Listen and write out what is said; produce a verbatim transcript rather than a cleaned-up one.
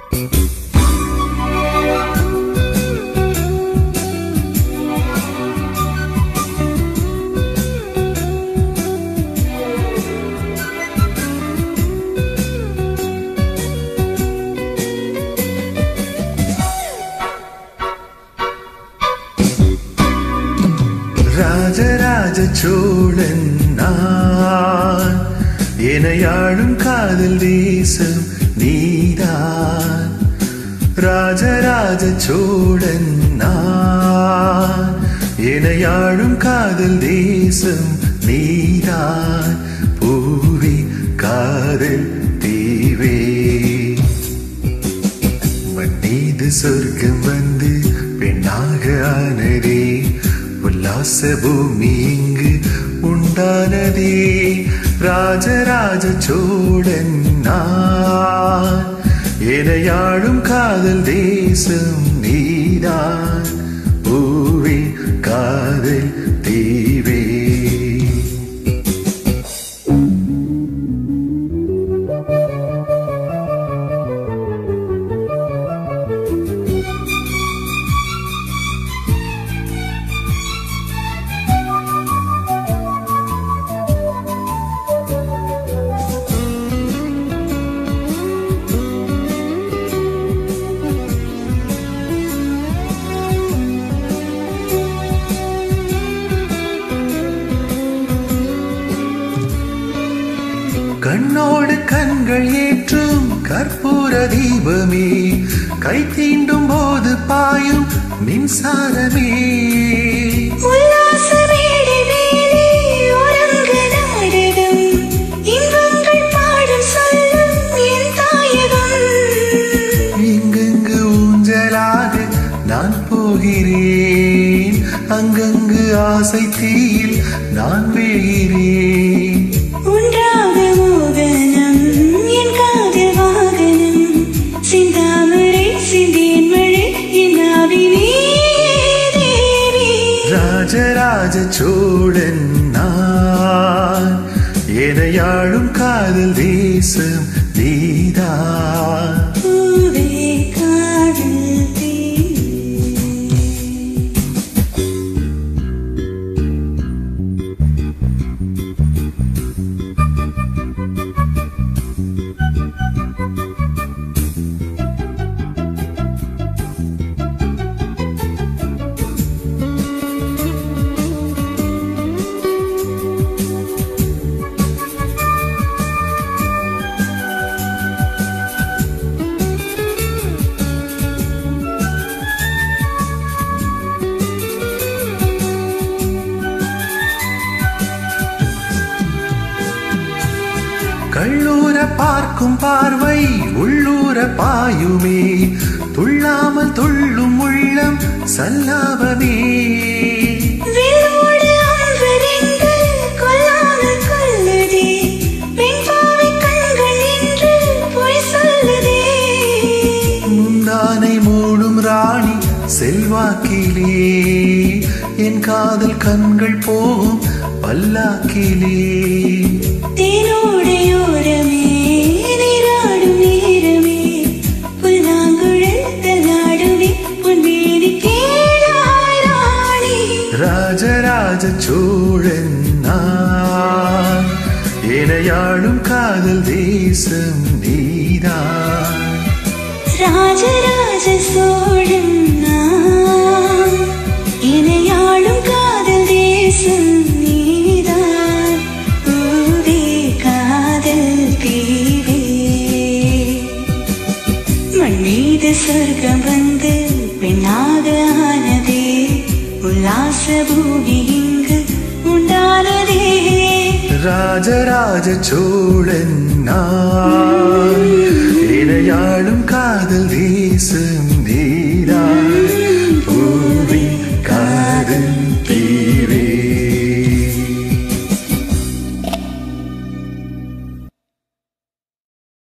ராஜராஜ சோழன் நான், எனையாளும் காதல் தேசம் நீதான். ராஜராஜ சோழன் நான், எனையாளும் காதல் தேசம் நீதான். பூவே காதல் தீவே மண்ணீது சொர்க்கம் வந்து பெண்ணாக ஆனதே, உல்லாச பூமி இங்கு உண்டானதே. ராஜராஜ சோழன் நான், எனையாளும் காதல் தேசம் நீதான். பூவே காதல் தீவே கண்ணோடு கண்கள் ஏற்றும் கற்பூர தீபமே, கை தீண்டும் போது பாயும் மின்சாரமே. இங்கங்கு ஊஞ்சலாக நான் போகிறேன், அங்கங்கு ஆசை தீயில் நான் வேகிறேன். ராஜராஜ சோழன் நான், எனையாளும் காதல் தேசம் நீதான். கள்ளூர பார்க்கும் பார்வை உள்ளூர பாயுமே, துள்ளாமல் துள்ளும் உள்ளம் சல்லாபமே. முந்தானை மூடும் ராணி செல்வாக்கிலே, என் காதல் கண்கள் போகும் பல்லாக்கிலே. ராஜராஜ சோழன் நான், எனையாளும் காதல் தேசம் நீதான். ராஜராஜ சோழன் நான், எனையாளும் காதல் தேசம் நீதான். பூவே காதல் தீவே மண் மீது சொர்க்கம் வந்து பெண்ணாக ஆனதே, உல்லாச பூமி இங்கு உண்டானதே. ராஜராஜ சோழன் நான், எனையாளும் காதல் தேசம் நீ